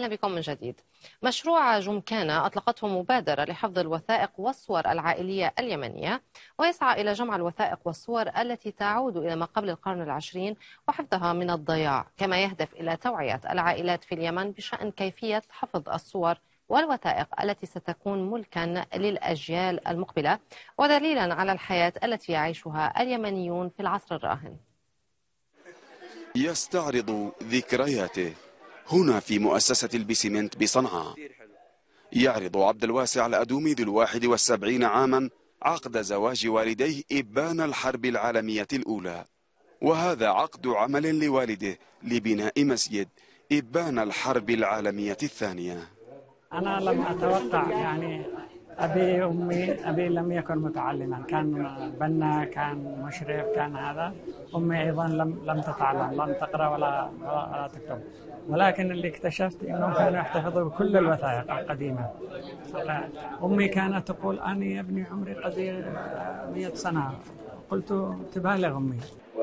أهلا بكم من جديد. مشروع جمكانة أطلقته مبادرة لحفظ الوثائق والصور العائلية اليمنية، ويسعى إلى جمع الوثائق والصور التي تعود إلى ما قبل القرن العشرين وحفظها من الضياع، كما يهدف إلى توعية العائلات في اليمن بشأن كيفية حفظ الصور والوثائق التي ستكون ملكا للأجيال المقبلة ودليلا على الحياة التي يعيشها اليمنيون في العصر الراهن. يستعرض ذكرياته هنا في مؤسسة البسمنت بصنعاء. يعرض عبد الواسع الأدومي ذو 71 عاما عقد زواج والديه إبان الحرب العالمية الأولى، وهذا عقد عمل لوالده لبناء مسجد إبان الحرب العالمية الثانية. أنا لم أتوقع، يعني أبي لم يكن متعلما، كان بنا، كان مشرف، كان هذا. أمي أيضا لم تتعلم، لم تقرأ ولا تكتب، ولكن اللي اكتشفت أنهم كانوا يحتفظوا بكل الوثائق القديمة. أمي كانت تقول: أنا يا ابني عمري قدير 100 سنة. قلت: تبالغ أمي.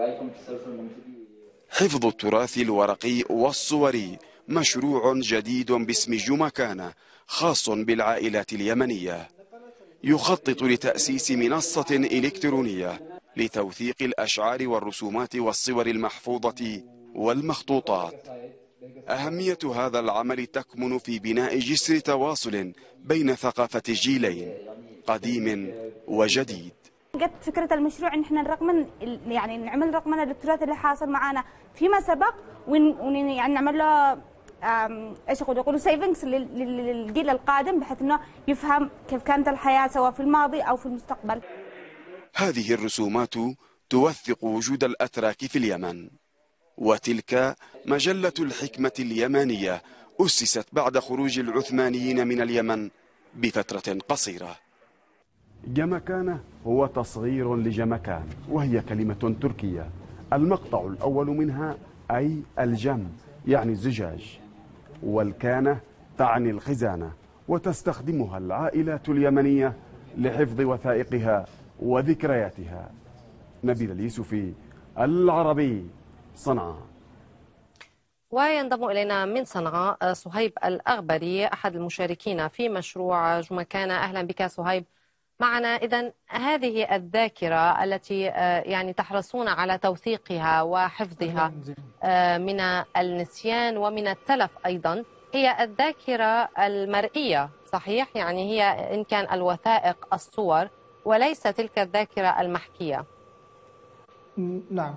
حفظ التراث الورقي والصوري مشروع جديد باسم جمكانة خاص بالعائلات اليمنية، يخطط لتأسيس منصة إلكترونية لتوثيق الأشعار والرسومات والصور المحفوظة والمخطوطات. أهمية هذا العمل تكمن في بناء جسر تواصل بين ثقافة الجيلين قديم وجديد. جت فكرة المشروع ان احنا يعني نعمل رقمنة للتراث اللي حاصل معنا فيما سبق، يعني نعمل له ايش يقولوا سيفنجز للجيل القادم، بحيث انه يفهم كيف كانت الحياة سواء في الماضي او في المستقبل. هذه الرسومات توثق وجود الأتراك في اليمن، وتلك مجلة الحكمة اليمانية أسست بعد خروج العثمانيين من اليمن بفترة قصيرة. جمكانة هو تصغير لجمكان، وهي كلمة تركية. المقطع الأول منها أي الجم يعني الزجاج، والكانة تعني الخزانة، وتستخدمها العائلات اليمنية لحفظ وثائقها وذكرياتها. نبيل اليوسفي، العربي، صنعاء. وينضم إلينا من صنعاء صهيب الأغبري أحد المشاركين في مشروع جمكانة. أهلا بك صهيب معنا. إذن هذه الذاكرة التي يعني تحرصون على توثيقها وحفظها من النسيان ومن التلف أيضا، هي الذاكرة المرئية صحيح؟ يعني هي إن كان الوثائق الصور وليس تلك الذاكرة المحكية. نعم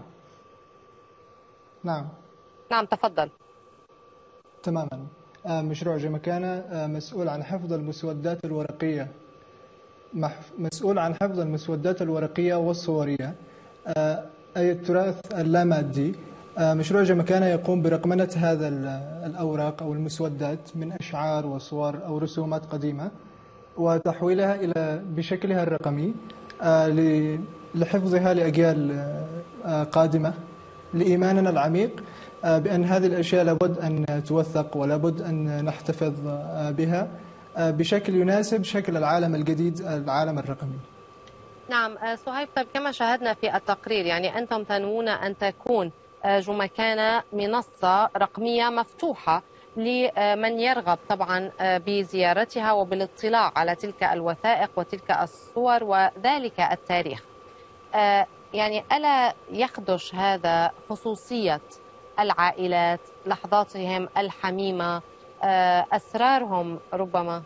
تفضل. تماما. مشروع جمكانة مسؤول عن حفظ المسودات الورقية، مسؤول عن حفظ المسودات الورقية والصورية، أي التراث اللامادي. مشروع جمكانة يقوم برقمنة هذا الأوراق أو المسودات من أشعار وصور أو رسومات قديمة، وتحويلها إلى بشكلها الرقمي لحفظها لأجيال قادمة، لإيماننا العميق بأن هذه الأشياء لابد أن توثق ولابد أن نحتفظ بها بشكل يناسب شكل العالم الجديد، العالم الرقمي. نعم صهيب، طيب كما شاهدنا في التقرير يعني أنتم تنوون أن تكون جمكانة منصة رقمية مفتوحة لمن يرغب طبعا بزيارتها وبالاطلاع على تلك الوثائق وتلك الصور وذلك التاريخ. يعني ألا يخدش هذا خصوصية العائلات، لحظاتهم الحميمة، أسرارهم ربما؟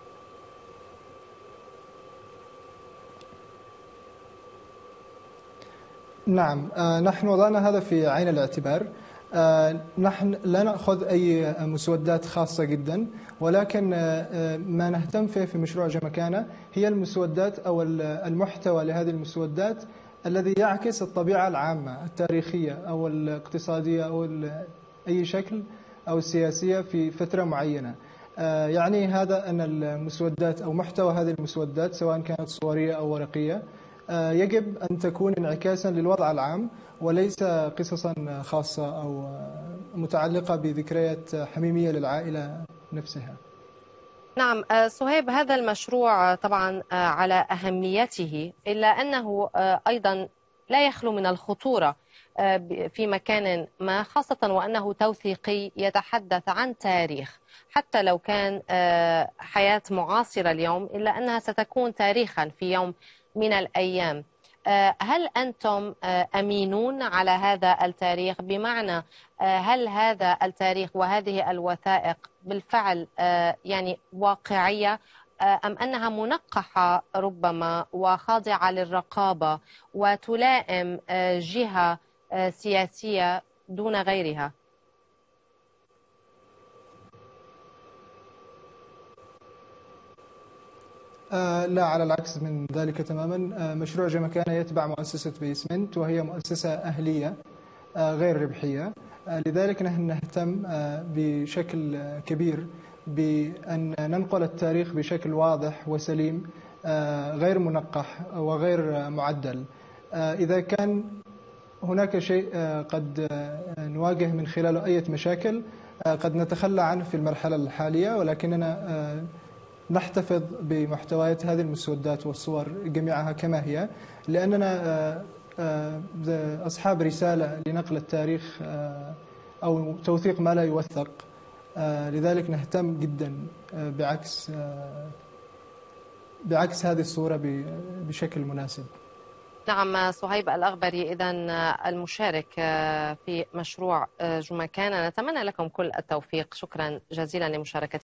نعم، نحن وضعنا هذا في عين الاعتبار. نحن لا نأخذ أي مسودات خاصة جدا، ولكن ما نهتم فيه في مشروع جمكانة هي المسودات أو المحتوى لهذه المسودات الذي يعكس الطبيعة العامة التاريخية أو الاقتصادية أو أي شكل أو السياسية في فترة معينة. يعني هذا أن المسودات أو محتوى هذه المسودات سواء كانت صورية أو ورقية يجب أن تكون انعكاسا للوضع العام، وليس قصصا خاصة أو متعلقة بذكريات حميمية للعائلة نفسها. نعم صهيب، هذا المشروع طبعا على أهميته، إلا أنه أيضا لا يخلو من الخطورة في مكان ما، خاصة وأنه توثيقي يتحدث عن تاريخ، حتى لو كان حياة معاصرة اليوم إلا أنها ستكون تاريخا في يوم من الأيام. هل أنتم أمينون على هذا التاريخ؟ بمعنى هل هذا التاريخ وهذه الوثائق بالفعل يعني واقعية، أم أنها منقحة ربما وخاضعة للرقابة وتلائم جهة سياسية دون غيرها؟ لا، على العكس من ذلك تماما. مشروع جمكانة يتبع مؤسسة بيسمنت، وهي مؤسسة أهلية غير ربحية. لذلك نحن نهتم بشكل كبير بأن ننقل التاريخ بشكل واضح وسليم، غير منقح وغير معدل. إذا كان هناك شيء قد نواجه من خلاله أي مشاكل قد نتخلى عنه في المرحلة الحالية، ولكننا نحتفظ بمحتويات هذه المسودات والصور جميعها كما هي، لأننا أصحاب رسالة لنقل التاريخ أو توثيق ما لا يوثق. لذلك نهتم جدا بعكس هذه الصورة بشكل مناسب. نعم صهيب الأغبري، إذن المشارك في مشروع جمكانة، نتمنى لكم كل التوفيق. شكرا جزيلا لمشاركتكم.